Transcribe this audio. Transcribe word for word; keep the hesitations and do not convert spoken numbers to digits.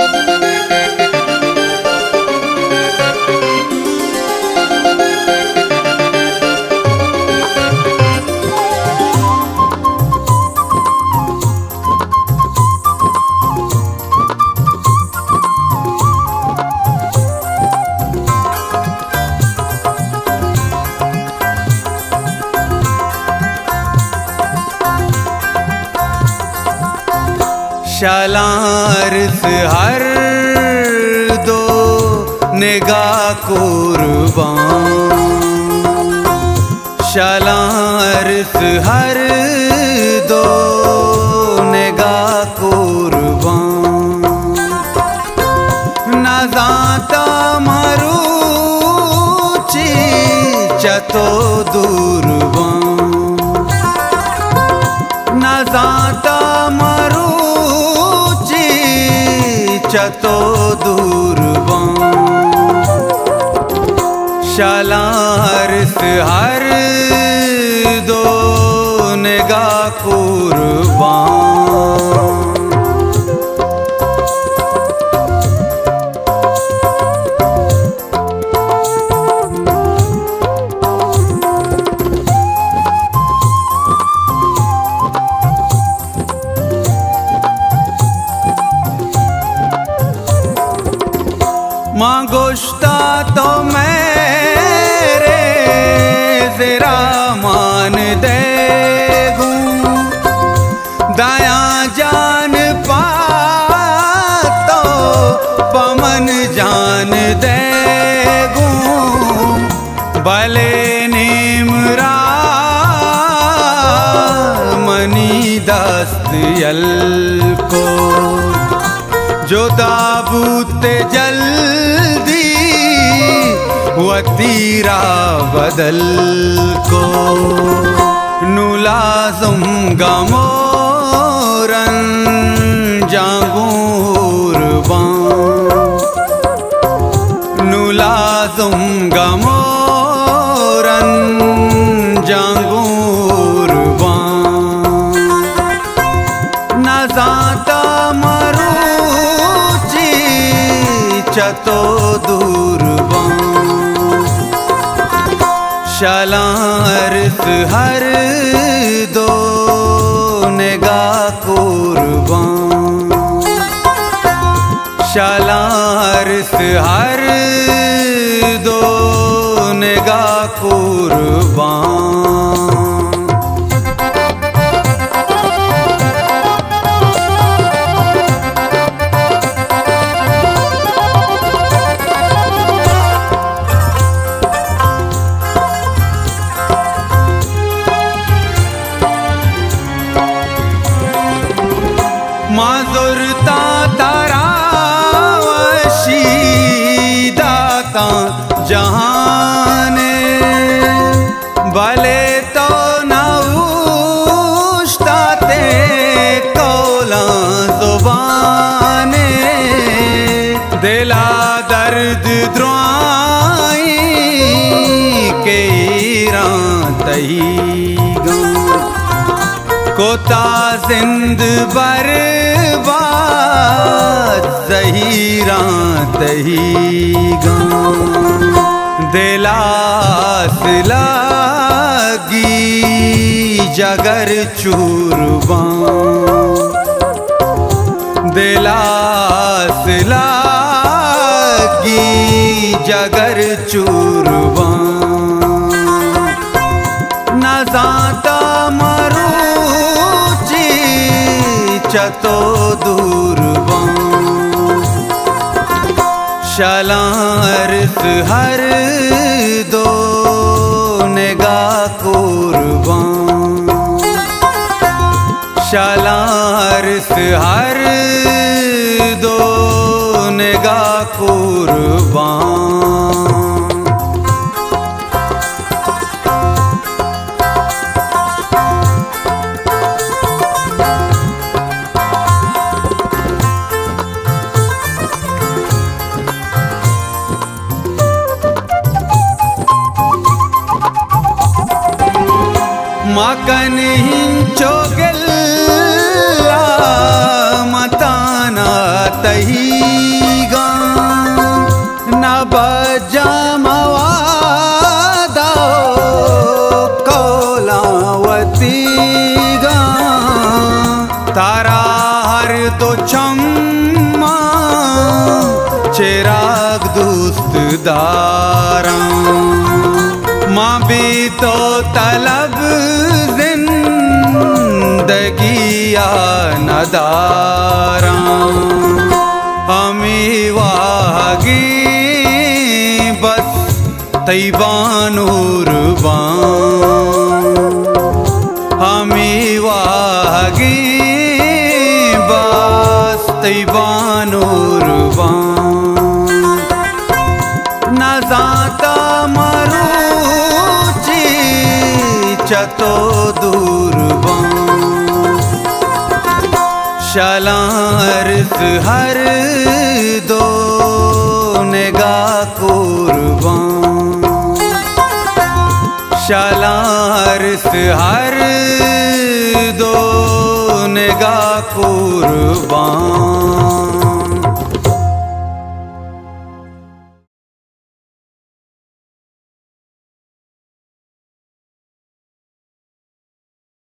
शालार्स हर दो निगाह कुर्बान, शालार्स हर दो निगाह कुर्बान, नजाता मरुची चतो दुर्बान, नजाता चतो दुर्बान, शालार्स हर दो निगाह कुर्बान। माँ गोश्ता तो मेरे ज़रा मान दे गूं, दाया जान पा तो पमन जान दे गूं, भले निमरा मनी दस्त यल को, जो ताबूत जल्दी वतीरा बदल को, नुलाज़ुम गमोरन जागूरबान, नुलाज़ुम गमोरन जागूरबान, नज़ाता चतो दुर्बान, शालार्स हर दो निगाह कुर्बान, शालार्स हर दो निगाह कुर्बान। माज़ुरता तारा वशीदाता जहाने, भले तो नऊश्ताते कौला ज़ुबाने, दिला दर्द द्रुआई के रातईगा, कोता जिंद बर्बाद ज़हीरा तहीगा, दिलास लागी जगर चूरबान, दिलास लागी जगर चूरबान, नज़ाता मरुची चतो दुर्बान, शालार्स हर दो निगाह कुर्बान, शालार्स हर दो निगाह कुर्बान। माकन हिंचो गिल्ला मताना तही दो चम्मा चिराग दोस्त दारा माँ भी तो तलब जिंदगी या नदारा हमी वागी बस तैबानूरबान हमी वागी बस तैबानूरबान न जाता मरूची चतो दूरबान शलार्स हर दो निगाह कुर्बान शलार्स हर दो निगाह कुर्बान।